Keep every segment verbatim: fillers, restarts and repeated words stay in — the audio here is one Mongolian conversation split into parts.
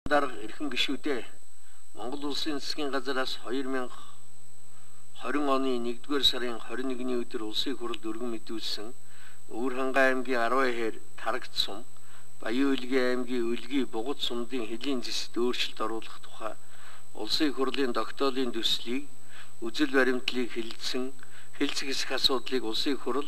дарга эрхэм гишүүдээ Монгол улсын засгийн газараас хоёр мянга хорин оны нэгдүгээр сарын хорин нэгний өдөр улсын хурлд өргөн мэдүүлсэн Өвөр Хангай аймгийн Аравай хэр Тарагт сум, Баян Улгийн аймгийн Үлгий Бугад сумдын хэлийн зэсэд өөрчлөлт оруулах тухай улсын хурлын тогтоолын төслийг үзэл баримтлалыг хэлэлцсэн хэлцэх хэсэг асуудлыг улсын хурл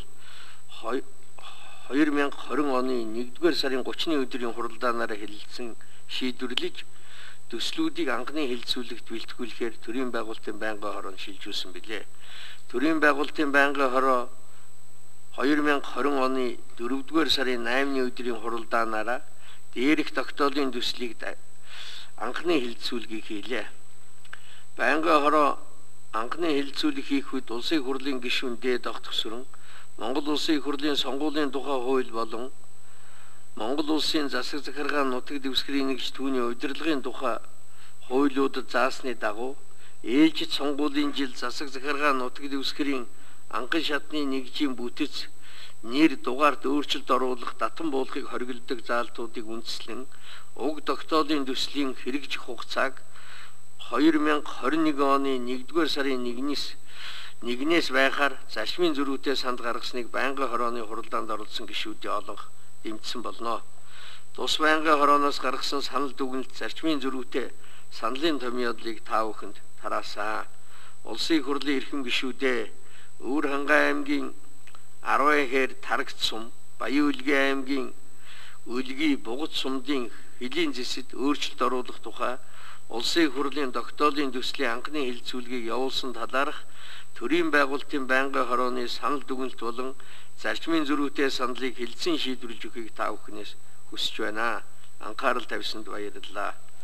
хоёр мянга хорин оны нэгдүгээр сарын гуравны өдрийн хуралдаанаараа хэлэлцсэн шийдвэрлэж төслүүдийг анхны хэлэлцүүлэгт бэлтгүүлэхээр төрийн байгуулалтын байнгын хороонд шилжүүлсэн билээ. Төрийн байгуулалтын байнгын хороо хоёр мянга хорин оны дөрөвдүгээр сарын наймны өдрийн хуралдаанаараа дээрх тогтоолын төслийг анхны хэлэлцүүлгийг хийлээ. Байнгын хороо анхны хэлэлцүүлэг хийх үед улсын хурлын гишүүн дээд огт төсвөрн Монгол улсын хурлын сонгуулийн тухай хууль болон Монгол улсын засаг захиргааны нутаг дэвсгэрийн нэгж түүний удирдлагын тухай хуулиудад заасны дагуу ээлжид сонгуулийн жил засаг захиргааны нутаг дэвсгэрийн анхан шатны нэгжийн бүтэц нэр дугаард өөрчлөлт оруулах татан буулгыг хориглодог заалтуудыг үндэслэн уг тогтоолын төслийн хэрэгжих хугацааг хоёр мянга хорин нэг оны нэгдүгээр сарын нэгнээс нэгнээс байхаар зарчмын зөрүүтэй санд гаргасныг байнгын хорооны хуралдаанд оролцсон гишүүдийн олонх дэмжсэн болно. Тус байнгын хорооноос гаргасан санал дүгнэлт зарчмын зөрүүтэй саналын томьёолыг та бүхэнд тараасан. Улсын хурлын эрхэм гишүүдээ Өвөр Хангай аймгийн Аравай хэр Тарагт сум, Баян Улгийн аймгийн Үлгий Бугад сумдын хэлийн зэсэд өөрчлөлт оруулах тухай улсын хурлын тогтоолын төслийн анхны хэлэлцүүлгийг явуулсан талаарх төрийн байгуулалтын байнгын хорооны санал дүгнэлт болон зарчмын зөрүүтэй саналыг хэлэлцэн шийдвэрлэж өгөхийг та бүхнээс хүсэж байна. Анхаарал тавьсанд баярлалаа.